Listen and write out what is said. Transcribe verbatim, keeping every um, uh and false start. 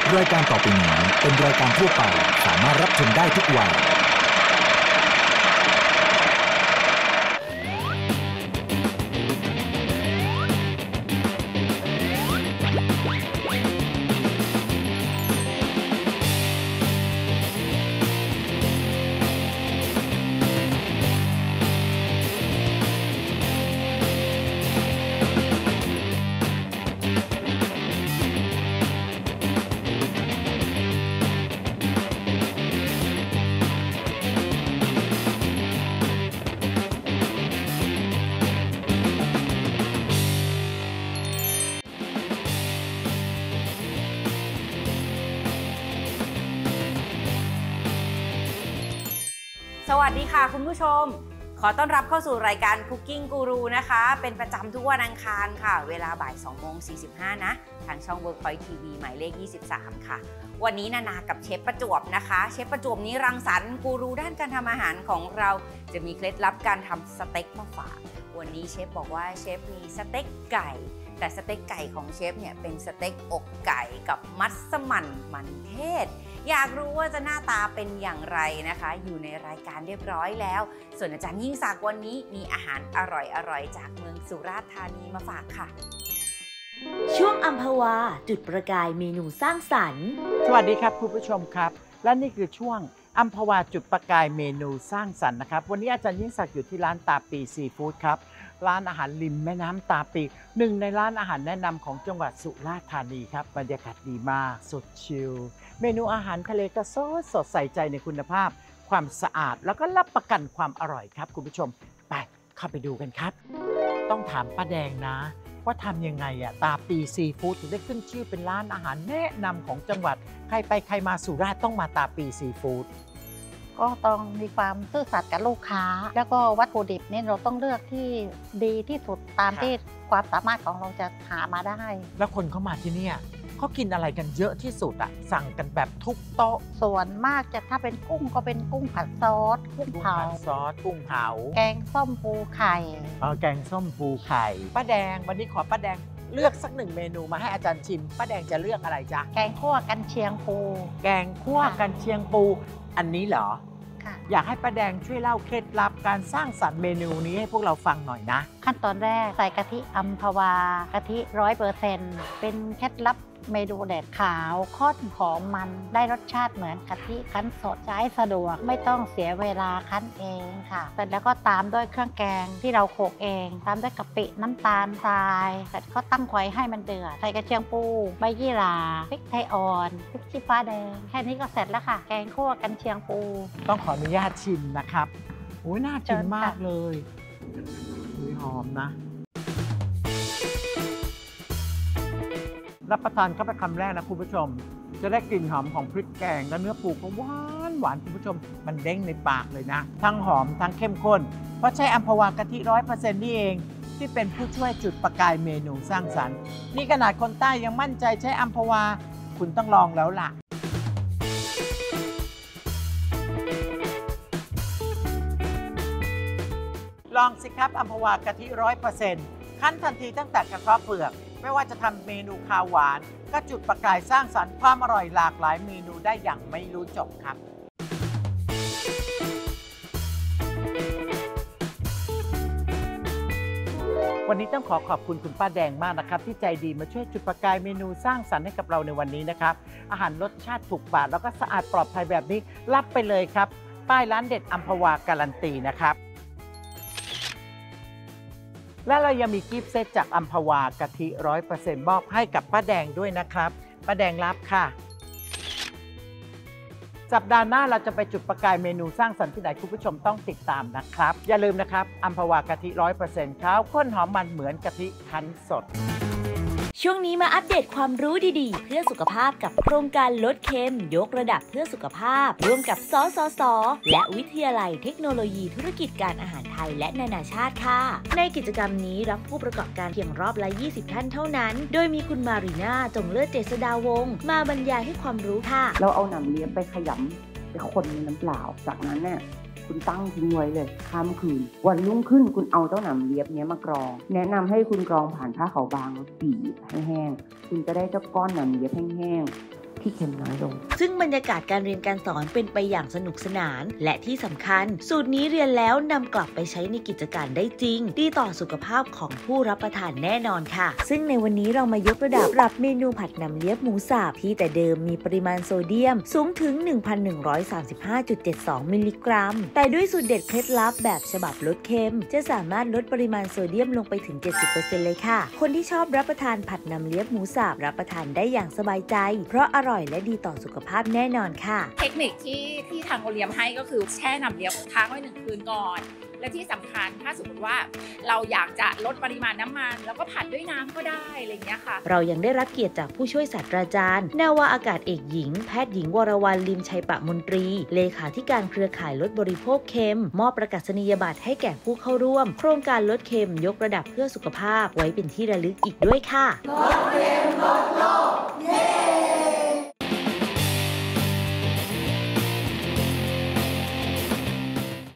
รายการต่อไปนี้เป็นรายการทั่วไปสามารถรับชมได้ทุกวัยสวัสดีค่ะคุณผู้ชมขอต้อนรับเข้าสู่รายการ Cooking Guru นะคะเป็นประจำทุกวันอังคารค่ะเวลาบ่าย สองโมงสี่สิบห้า นะทางช่อง Workpoint ที วี หมายเลขยี่สิบสามค่ะวันนี้นานากับเชฟประจวบนะคะเชฟประจวบนี้รังสรรค์กูรูด้านการทำอาหารของเราจะมีเคล็ดลับการทำสเต็กมาฝากวันนี้เชฟบอกว่าเชฟมีสเต็กไก่แต่สเต็กไก่ของเชฟเนี่ยเป็นสเต็กอกไก่กับมัสมั่นมันเทศอยากรู้ว่าจะหน้าตาเป็นอย่างไรนะคะอยู่ในรายการเรียบร้อยแล้วส่วนอาจารย์ยิ่งศักดิ์วันนี้มีอาหารอร่อยๆจากเมืองสุราษฎร์ธานีมาฝากค่ะช่วงอัมพวาจุดประกายเมนูสร้างสรรค์สวัสดีครับคุณผู้ชมครับและนี่คือช่วงอัมพวาจุดประกายเมนูสร้างสรรค์นะครับวันนี้อาจารย์ยิ่งศักดิ์อยู่ที่ร้านตาปีซีฟู้ดครับร้านอาหารริมแม่น้ำตาปีหนึ่งในร้านอาหารแนะนำของจังหวัดสุราษฎร์ธานีครับบรรยากาศดีมากสดชิลเมนูอาหารทะเลก็สดสดใส่ใจในคุณภาพความสะอาดแล้วก็รับประกันความอร่อยครับคุณผู้ชมไปเข้าไปดูกันครับต้องถามป้าแดงนะว่าทำยังไงอะตาปีซีฟู้ดถึงได้ขึ้นชื่อเป็นร้านอาหารแนะนำของจังหวัดใครไปใครมาสุราษฎร์ต้องมาตาปีซีฟู้ดก็ต้องมีความซื่อสัตย์กับลูกค้าแล้วก็วัตถุดิบเนี่ยเราต้องเลือกที่ดีที่สุดตามที่ความสามารถของเราจะหามาได้แล้วคนเข้ามาที่นี่เขากินอะไรกันเยอะที่สุดอะสั่งกันแบบทุกโต๊ะส่วนมากจะถ้าเป็นกุ้งก็เป็นกุ้งผัดซอสกุ้งเผาซอสกุ้งเผาแกงส้มปูไข่เออแกงส้มปูไข่ป้าแดงวันนี้ขอป้าแดงเลือกสักหนึ่งเมนูมาให้อาจารย์ชิมป้าแดงจะเลือกอะไรจ๊ะแกงคั่วกันเชียงปูแกงคั่วกันเชียงปูอันนี้เหรออยากให้ป้าแดงช่วยเล่าเคล็ดลับการสร้างสรรค์เมนูนี้ให้พวกเราฟังหน่อยนะขั้นตอนแรกใส่กะทิอัมพวากะทิร้อยเปอร์เซ็นต์เป็นเคล็ดลับเมนูแดดขาวข้นหอมมันได้รสชาติเหมือนกะทิคั้นสดใช้สะดวกไม่ต้องเสียเวลาคั้นเองค่ะเสร็จแล้วก็ตามด้วยเครื่องแกงที่เราโขลกเองตามด้วยกะปิน้ำตาลทรายเสร็จก็ตั้งไฟให้มันเดือดใส่กระเทียมปูใบยี่หร่าพริกไทยอ่อนพริกชี้ฟ้าแดงแค่นี้ก็เสร็จแล้วค่ะแกงคั่วกันเชียงปูต้องขออนุญาตชิมนะครับโอ้ยน่ากินมากเลยหอมนะรับประทานเข้าไปคำแรกนะคุณผู้ชมจะได้กลิ่นหอมของพริกแกงและเนื้อปูก็หวานหวานคุณผู้ชมมันเด้งในปากเลยนะทั้งหอมทั้งเข้มข้นเพราะใช้อัมพวากะทิร้อยเปอร์เซ็นต์นี่เองที่เป็นผู้ช่วยจุดประกายเมนูสร้างสรรค์นี่ขนาดคนใต้ยังมั่นใจใช้อัมพวาคุณต้องลองแล้วล่ะลองสิครับอัมพวากะทิร้อยเปอร์เซ็นต์คั้นทันทีตั้งแต่กระเทาะเปลือกไม่ว่าจะทำเมนูคาวหวานก็จุดประกายสร้างสรรค์ความอร่อยหลากหลายเมนูได้อย่างไม่รู้จบครับวันนี้ต้องขอขอบคุณคุณป้าแดงมากนะครับที่ใจดีมาช่วยจุดประกายเมนูสร้างสรรค์ให้กับเราในวันนี้นะครับอาหารรสชาติถูกปากแล้วก็สะอาดปลอดภัยแบบนี้รับไปเลยครับป้ายร้านเด็ดอัมพวาการันตีนะครับและเรายังมีกิฟต์เซตจากอัมพวากะทิ ร้อยเปอร์เซ็นต์ มอบให้กับป้าแดงด้วยนะครับป้าแดงรับค่ะสัปดาห์หน้าเราจะไปจุดประกายเมนูสร้างสรรค์ที่ไหนคุณผู้ชมต้องติดตามนะครับอย่าลืมนะครับอัมพวากะทิ ร้อยเปอร์เซ็นต์ ขาวข้นหอมมันเหมือนกะทิคั้นสดช่วงนี้มาอัปเดตความรู้ดีๆเพื่อสุขภาพกับโครงการลดเค็มยกระดับเพื่อสุขภาพร่วมกับสสส.และวิทยาลัยเทคโนโลยีธุรกิจการอาหารไทยและนานาชาติค่ะในกิจกรรมนี้รับผู้ประกอบการเพียงรอบละยี่สิบท่านเท่านั้นโดยมีคุณมารีนาจงเลิศเจษฎาวงศ์มาบรรยายให้ความรู้ค่ะเราเอาหนำเลี้ยงไปขยำไปคนในน้ำเปล่าจากนั้นเนี่ยคุณตั้งทิ้งไว้เลยข้ามคืนวันรุ่งขึ้นคุณเอาเจ้าหนำเลียบนี้มากรองแนะนำให้คุณกรองผ่านผ้าขาวบางแล้วบีบให้แห้งคุณจะได้เจ้าก้อนหนำเลียบแห้งๆที่เค็มน้อยลงซึ่งบรรยากาศการเรียนการสอนเป็นไปอย่างสนุกสนานและที่สำคัญสูตรนี้เรียนแล้วนำกลับไปใช้ในกิจการได้จริงดีต่อสุขภาพของผู้รับประทานแน่นอนค่ะซึ่งในวันนี้เรามายกระดับปรับเมนูผัดน้ำเลียบหมูสับที่แต่เดิมมีปริมาณโซเดียมสูงถึง หนึ่งพันหนึ่งร้อยสามสิบห้าจุดเจ็ดสอง มิลลิกรัมแต่ด้วยสูตรเด็ดเคล็ดลับแบบฉบับลดเค็มจะสามารถลดปริมาณโซเดียมลงไปถึง เจ็ดสิบเปอร์เซ็นต์ เลยค่ะคนที่ชอบรับประทานผัดน้ำเลียบหมูสับรับประทานได้อย่างสบายใจเพราะอร่อยและดีต่อสุขภาพแน่นอนค่ะเทคนิคที่ที่ทางโอเลียมให้ก็คือแช่น้ำเลียบค้างไว้หนึ่งคืนก่อนและที่สำคัญถ้าสมมติว่าเราอยากจะลดปริมาณน้ำมันแล้วก็ผัดด้วยน้ำก็ได้อะไรอย่างเงี้ยค่ะเรายังได้รับเกียรติจากผู้ช่วยศาสตราจารย์นาวาอากาศเอกหญิงแพทย์หญิงวรวรรณลิมชัยปะมนตรีเลขาธิการเครือข่ายลดบริโภคเค็มมอบประกาศนียบัตรให้แก่ผู้เข้าร่วมโครงการลดเค็มยกระดับเพื่อสุขภาพไว้เป็นที่ระลึกอีกด้วยค่ะลดเค็ม